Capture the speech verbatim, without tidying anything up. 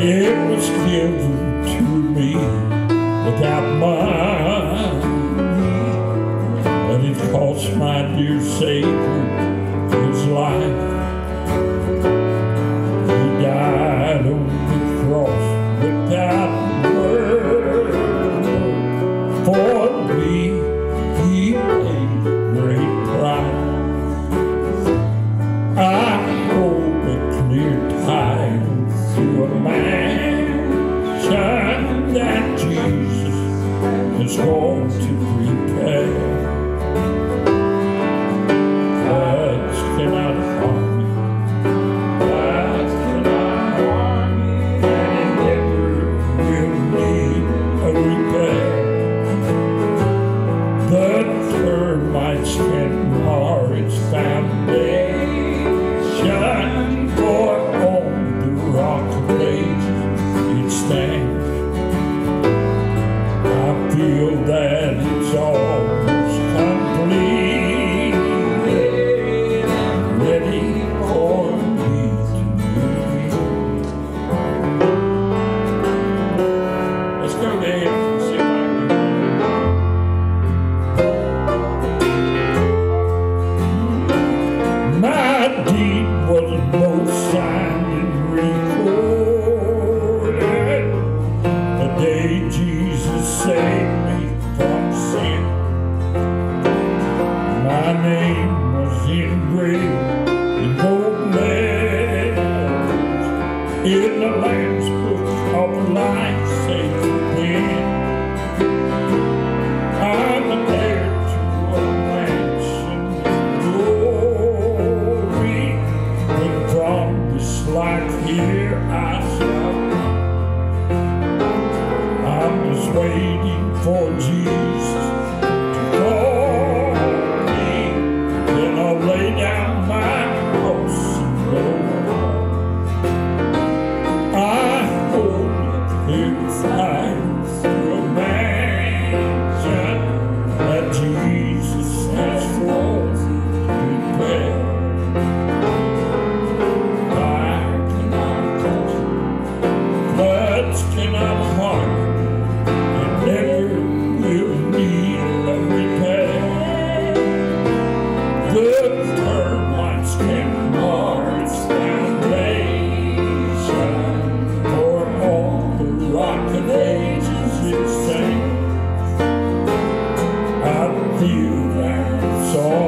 It was given to me without money, but it cost my dear Savior his life. He died on the cross without word. For me, he paid a great price. I hold a clear title to a mansion that Jesus is going to prepare. Floods cannot harm me. Floods cannot harm me. And it never will need a repair. The termites can mar its foundation, for on the rock of ages it stands. I feel that it's almost complete, ready for me to leave. Let's go there and see if I can. My deed was no sign and recorded the day Jesus saved me from sin. My name was engraved in gold letters in the Lamb's Book of Life, safe within. I'm an heir to a mansion glory, but from this life here I shall go. I'm just waiting for Jesus to call me, then I'll lay down my cross and go. I hold a clear title to a mansion that Jesus has for me to prepare. Fire cannot touch it, floods cannot harm it, it never will need a repair. The termites can mar its foundation, for all the rock of ages it stands. I feel that it's all